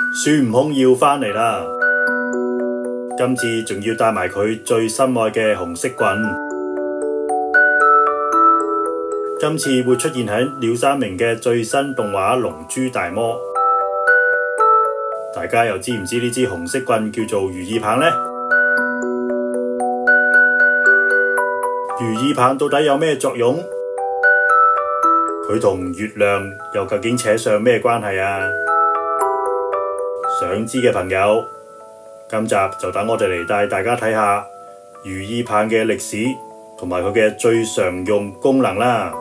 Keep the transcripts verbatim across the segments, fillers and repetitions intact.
孫悟空要返嚟啦！今次仲要帶埋佢最心愛嘅紅色棍。今次會出現喺鳥山明嘅最新動畫《龍珠大魔》。大家又知唔知呢支紅色棍叫做如意棒呢？如意棒到底有咩作用？佢同月亮又究竟扯上咩關係啊？想知嘅朋友，今集就等我哋嚟帶大家睇下如意棒嘅歷史同埋佢嘅最常用功能啦。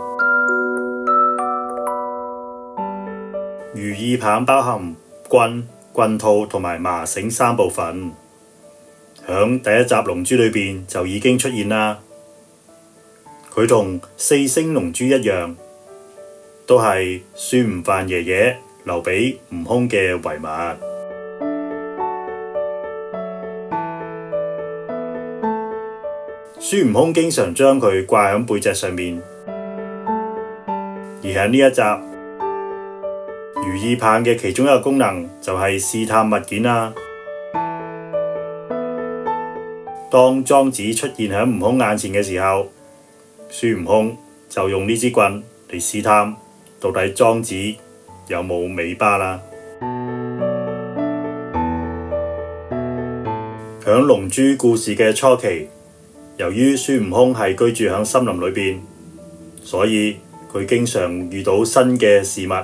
如意棒包含棍、棍套同埋麻繩三部分，響第一集《龍珠》裏邊就已經出現啦。佢同四星龍珠一樣，都係孫悟飯爺爺留俾悟空嘅遺物。孫悟空經常將佢掛喺背脊上面，而喺呢一集，如意棒嘅其中一個功能就係試探物件啦。當莊子出現喺悟空眼前嘅時候，孫悟空就用呢支棍嚟試探到底莊子有冇尾巴啦。響龍珠故事嘅初期，由於孫悟空係居住響森林裏邊，所以佢經常遇到新嘅事物。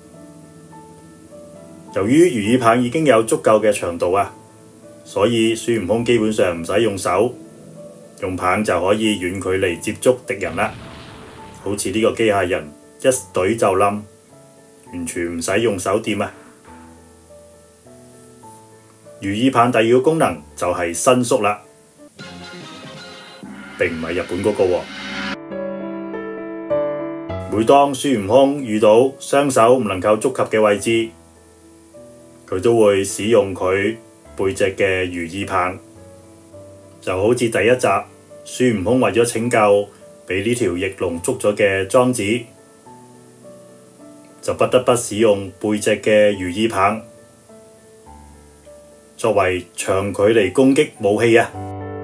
由於如意棒已經有足夠嘅長度啊，所以孫悟空基本上唔使用手，用棒就可以遠距離接觸敵人啦。好似呢個機械人一懟就冧，完全唔使用手掂啊！如意棒第二個功能就係伸縮啦，並唔係日本嗰個喎。每當孫悟空遇到雙手唔能夠觸及嘅位置，佢都會使用佢背脊嘅如意棒。就好似第一集孫悟空為咗拯救俾呢條翼龍捉咗嘅莊子，就不得不使用背脊嘅如意棒作為長距離攻擊武器啊！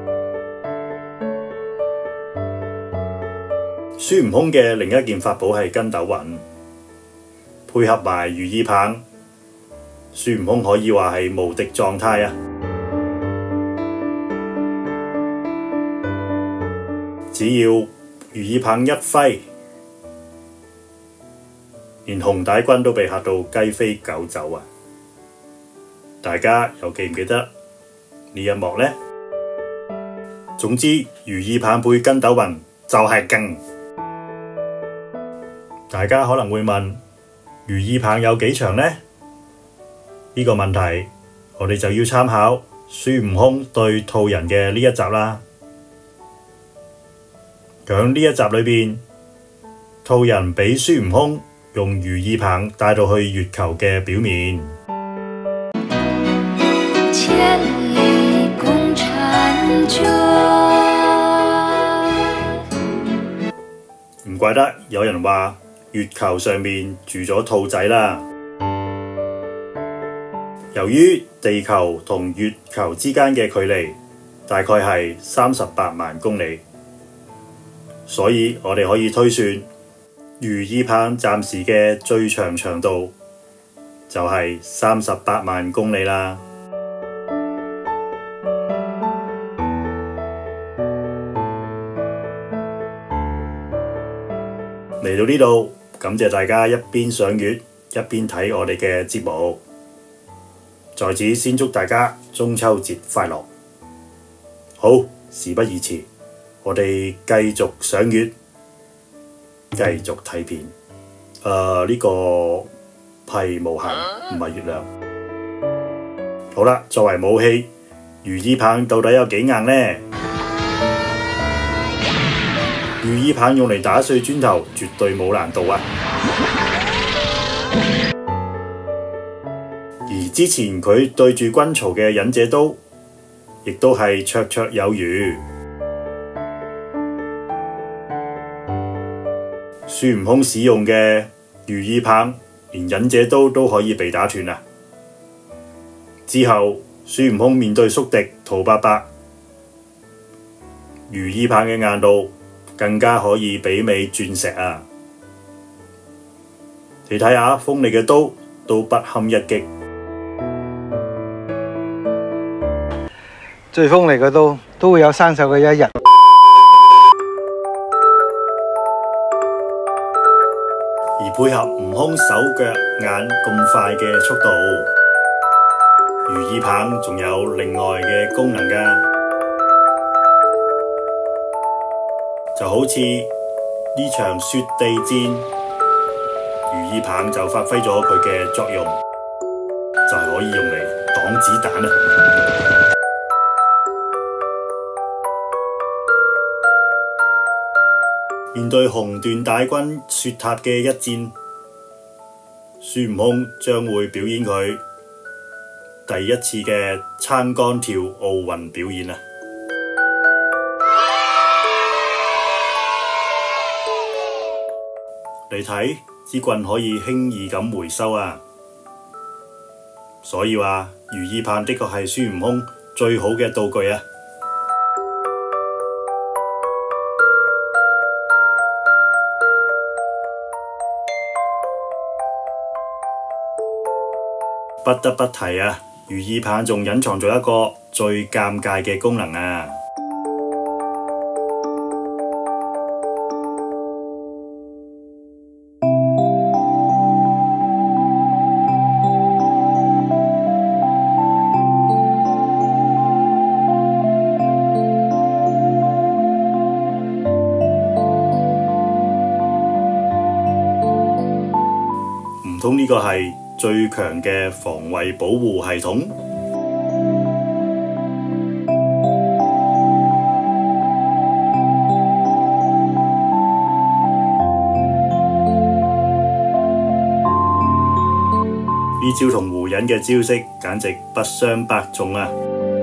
孫悟空嘅另一件法寶係筋斗雲，配合埋如意棒，孫悟空可以話係無敵狀態啊！只要如意棒一揮，連紅帶軍都被嚇到雞飛狗走啊！大家又記唔記得呢一幕呢？總之，如意棒配筋斗雲就係勁。大家可能會問，如意棒有幾長呢？呢個問題我哋就要參考孫悟空對兔人嘅呢一集啦。響呢一集裏邊，兔人俾孫悟空用如意棒帶到去月球嘅表面。千里共嬋娟，唔怪得有人話月球上面住咗兔仔啦。由於地球同月球之間嘅距離大概係三十八萬公里，所以我哋可以推算如意棒暫時嘅最長長度就係三十八萬公里啦。嚟到呢度，感謝大家一邊賞月一邊睇我哋嘅節目。在此先祝大家中秋節快樂。好，事不宜遲，我哋繼續賞月，繼續睇片。誒、呃，呢、這個係無限，唔係月亮。好啦，作為武器，如意棒到底有幾硬呢？如意棒用嚟打碎磚頭，絕對冇難度啊！而之前佢對住軍曹嘅忍者刀，亦都係綽綽有餘。孫悟空使用嘅如意棒，連忍者刀都可以被打斷啊！ 之後，孫悟空面對宿敵陶伯伯，如意棒嘅硬度更加可以媲美鑽石啊！你睇下，鋒利嘅刀都不堪一擊。 最鋒利嘅刀都會有生鏽嘅一日。 而配合悟空手腳眼咁快嘅速度，如意棒仲有另外嘅功能㗎，就好似呢場雪地戰，如意棒就發揮咗佢嘅作用，就係可以用嚟擋子彈啦。面對紅段大軍雪塔嘅一戰，孫悟空將會表演佢第一次嘅撐杆跳奧運表演啊！你睇，支棍可以輕易咁回收啊！所以話如意棒的確係孫悟空最好嘅道具啊！不得不提啊，如意棒仲隱藏咗一個最尷尬嘅功能啊！唔通呢個係最強嘅防衛保護系統？呢招同胡人嘅招式簡直不相伯仲啊！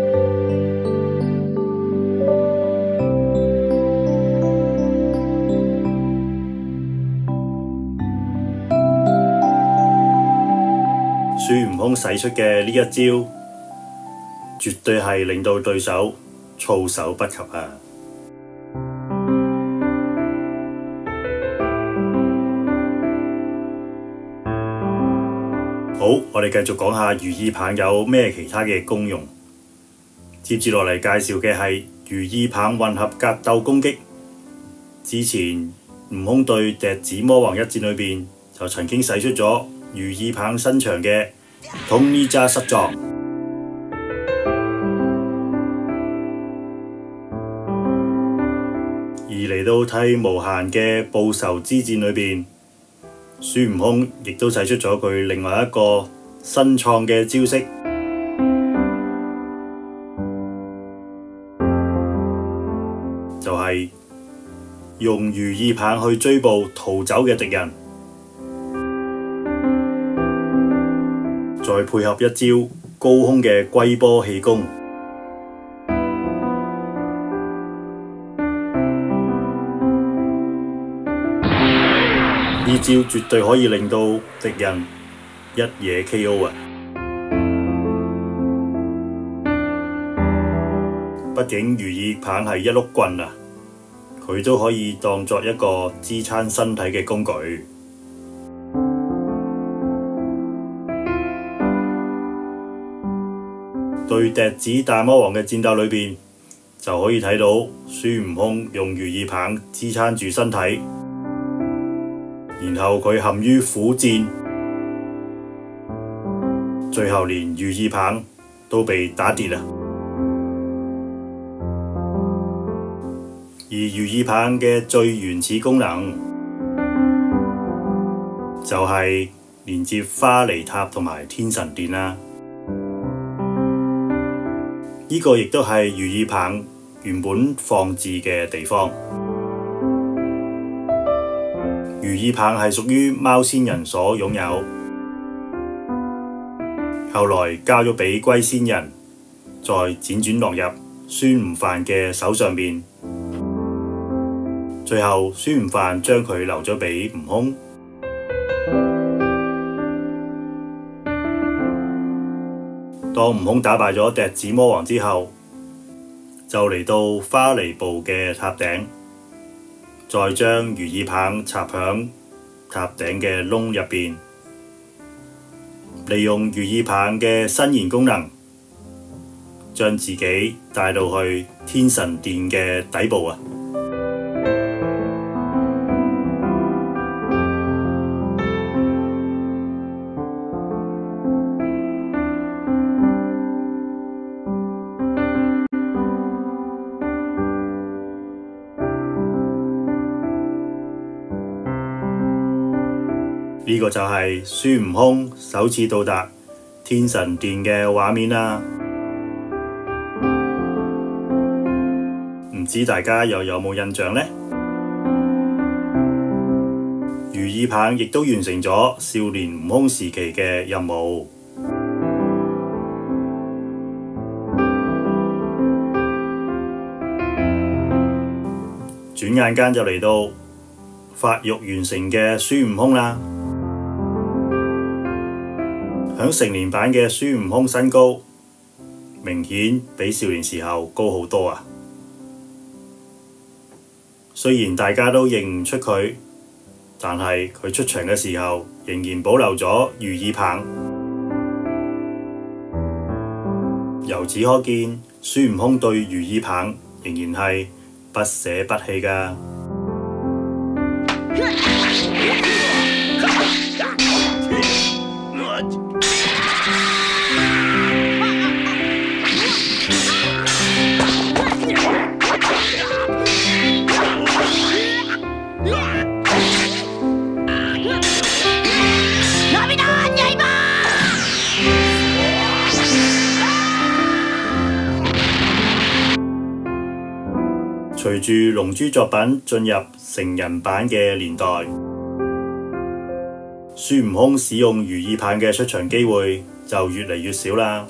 孫悟空使出嘅呢一招，絕對係令到對手措手不及啊！好，我哋繼續講下如意棒有咩其他嘅功用。接住落嚟介紹嘅係如意棒混合格鬥攻擊。之前悟空對笛子魔王一戰裏邊就曾經使出咗如意棒身長嘅通呢吒失狀，而嚟到替無限嘅報仇之戰裏邊，孫悟空亦都使出咗佢另外一個新創嘅招式，就係用如意棒去追捕逃走嘅敵人。再配合一招高空嘅龜波氣功，呢招絕對可以令到敵人一夜 K O 啊！畢竟如意棒係一碌棍啊，佢都可以當作一個支撐身體嘅工具。對笛子大魔王嘅戰鬥裏邊，就可以睇到孫悟空用如意棒支撐住身體，然後佢陷於苦戰，最後連如意棒都被打跌啦。而如意棒嘅最原始功能，就係連接花梨塔同埋天神殿啦。呢個亦都係如意棒原本放置嘅地方。如意棒係屬於貓仙人所擁有，後來交咗俾龜仙人，再輾轉落入孫悟飯嘅手上邊，最後孫悟飯將佢留咗俾悟空。 當悟空打敗咗笛子魔王之後，就嚟到花梨部嘅塔頂，再將如意棒插響塔頂嘅窿入邊，利用如意棒嘅伸延功能，將自己帶到去天神殿嘅底部啊！呢個就係孫悟空首次到達天神殿嘅畫面啦。唔知大家又有冇印象呢？如意棒亦都完成咗少年悟空時期嘅任務。轉眼間就嚟到發育完成嘅孫悟空啦。響成年版嘅孫悟空身高明顯比少年時候高好多啊！雖然大家都認唔出佢，但係佢出場嘅時候仍然保留咗如意棒。由此可見，孫悟空對如意棒仍然係不捨不棄㗎。隨住龍珠作品進入成人版嘅年代，孫悟空使用如意棒嘅出場機會就越嚟越少啦。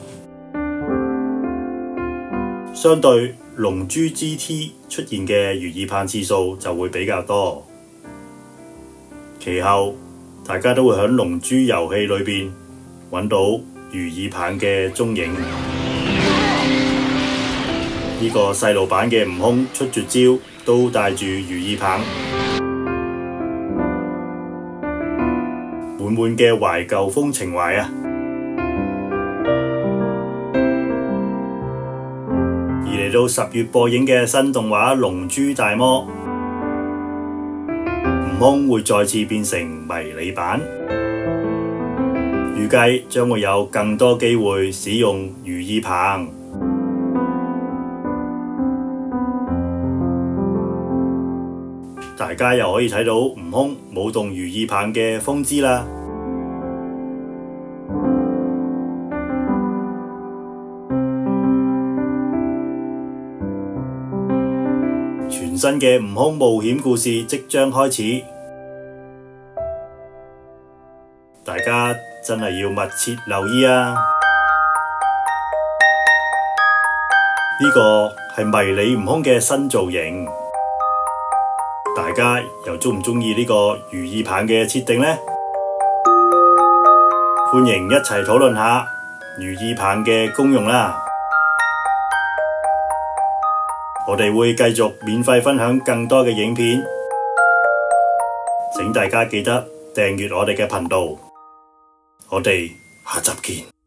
相對龍珠 G T 出現嘅如意棒次數就會比較多。其後大家都會喺龍珠遊戲裏邊揾到如意棒嘅蹤影。呢個細路版嘅悟空出絕招都帶住如意棒，滿滿嘅懷舊風情懷啊！而嚟到十月播映嘅新動畫《龍珠大魔》，悟空會再次變成迷你版，預計將會有更多機會使用如意棒。大家又可以睇到悟空舞動如意棒嘅風姿啦。全新嘅悟空冒險故事即將開始，大家真係要密切留意啊！呢個係迷你悟空嘅新造型。大家又鍾唔鍾意呢個如意棒嘅設定呢？歡迎一齊討論下如意棒嘅功用啦！我哋會繼續免費分享更多嘅影片，請大家記得訂閱我哋嘅頻道。我哋下集見。